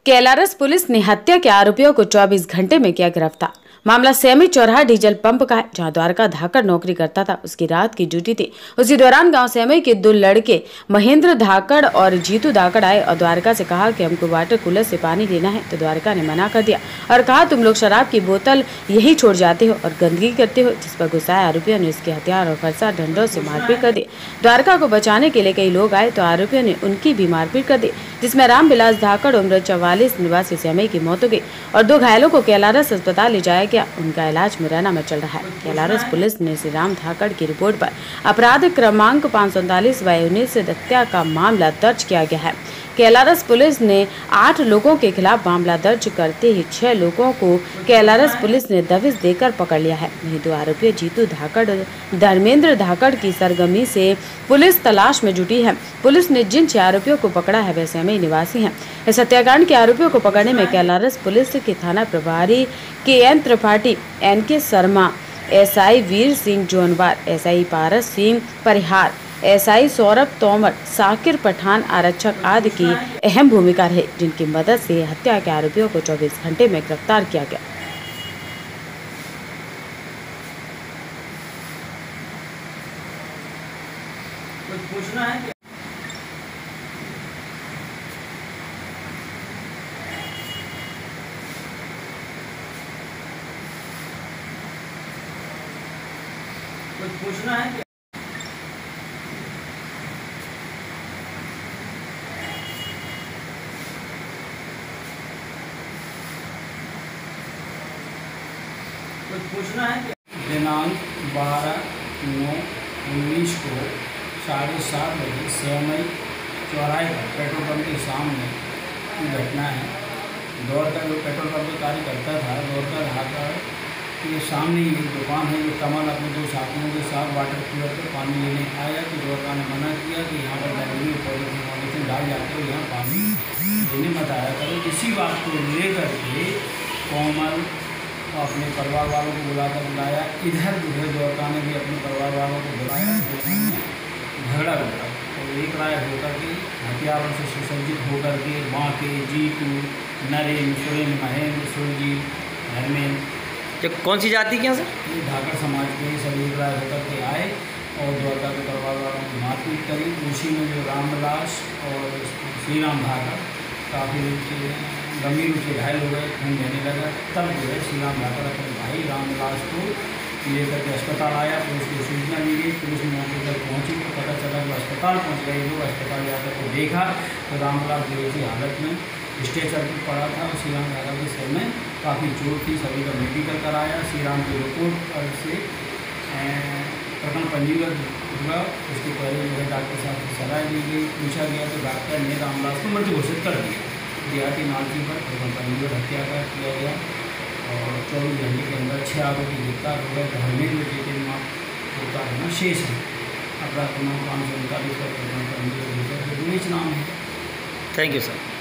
Kailaras police ने हत्या के आरोपियों को 24 घंटे में किया गिरफ्तार। मामला सेमी चौराहा डीजल पंप का है, जहां द्वारका धाकड़ नौकरी करता था। उसकी रात की ड्यूटी थी। उसी दौरान गांव सेमी के दो लड़के महेंद्र धाकड़ और जीतू धाकड़ आए और द्वारका से कहा कि हमको वाटर कूलर से पानी लेना है। तो द्वारका ने मना कर दिया और कहा तुम लोग शराब की बोतल यही छोड़ जाते हो और गंदगी करते हो। जिस पर गुस्साए आरोपियों ने उसके हथियार और फरसा डंडों से मारपीट कर दी। द्वारका को बचाने के लिए कई लोग आए तो आरोपियों ने उनकी भी मारपीट कर दी, जिसमें रामविलास धाकड़ उम्र 44 निवासी सेमी की मौत हो गई और दो घायलों को केलारस अस्पताल ले जाया गया। उनका इलाज मुरैना में चल रहा है। केलारस पुलिस ने श्री राम धाकड़ की रिपोर्ट पर अपराध क्रमांक 539/19 से हत्या का मामला दर्ज किया गया है। केलारस पुलिस ने 8 लोगों के खिलाफ मामला दर्ज करते ही 6 लोगों को केलारस पुलिस ने दबिश देकर पकड़ लिया है। वहीं 2 आरोपी जीतू धाकड़ धर्मेंद्र धाकड़ की सरगर्मी से पुलिस तलाश में जुटी है। पुलिस ने जिन 6 आरोपियों को पकड़ा है वे सेमी निवासी हैं। इस हत्याकांड के आरोपियों को पकड़ने में केलारस पुलिस के थाना प्रभारी KN Tripathi, NK Sharma, SI Veer Singh जोनवार, SI पारस सिंह परिहार, SI सौरभ तोमर, साकिर पठान आरक्षक आदि की अहम भूमिका रही, जिनकी मदद से हत्या के आरोपियों को 24 घंटे में गिरफ्तार किया गया। कुछ पूछना है? कुछ पूछना है? कुछ पूछना है? दिनांक 12/9/19 को 7:30 बजे सेमई चौराहे पर पेट्रोल पंप के सामने की घटना है। दौड़का जो पेट्रोल पंप में कार्य करता था, दौड़का धाकड़ के सामने ही एक दुकान है जो कमल अपने 2 साथियों के साथ वाटर कूलर पर पानी लेने आया। तो दौड़का ने मना किया कि यहाँ पर गंदगी पॉलीथीन डाल जाते हो, यहाँ पानी लेने मत आया करो। इसी बात को लेकर के कोमल अपने परिवार वालों को बुलाया। इधर दूसरे दौड़का ने भी अपने परिवार वालों को बुलाया। झगड़ा होगा और एक राय होकर के हथियारों से सुसज्जित होकर के वहाँ के जीतू, नरेंद्र, सुरेंद्र, महेंद्र, सुरजीत, धर्मेंद्र, तो कौन सी जाति के हैं सर? ये धाकड़ समाज के सभी एक राय होकर के आए और द्वारका के परिवार वालों की मारपीट करी। उसी में जो रामविलास और श्री राम धाकड़ काफ़ी गंभीर रूप से घायल हो गए, खून बहने लगा। तब जो है श्री राम धाकड़ अपने भाई रामविलास को लेकर के अस्पताल आया। पुलिस को सूचना दी गई। पुलिस मौके पर पहुंची तो पता चला कि अस्पताल पहुंच गए। लोग अस्पताल जाकर के देखा तो रामविलास बेहोशी हालत में स्ट्रेचर पर पड़ा था। श्री राम धाकड़ के सिर में काफ़ी चोट थी। सभी का मेडिकल कराया। श्री राम की रिपोर्ट से प्रकरण पंजीबद्ध हुआ। उसके पहले जो है डॉक्टर साहब की सलाह दी गई। पूछा गया तो डॉक्टर ने रामविलास को मृत घोषित कर दिया। देहाती नालची पर प्रकरण पंजीबद्ध हत्याकांड किया गया और 24 घंटे के अंदर 6 आरोपी गिरफ्तार हो गए। धर्मेंद्र जी के नाम होता है ना शेष है। अपराध क्रमांक 539 पर प्रकरण पंजीबद्ध नाम है। Thank you sir.